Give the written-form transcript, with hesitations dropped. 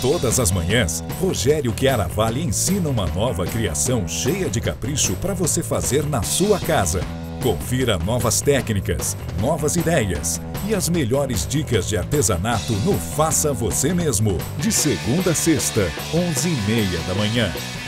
Todas as manhãs, Rogério Chiaravalli ensina uma nova criação cheia de capricho para você fazer na sua casa. Confira novas técnicas, novas ideias e as melhores dicas de artesanato no Faça Você Mesmo, de segunda a sexta, 11h30 da manhã.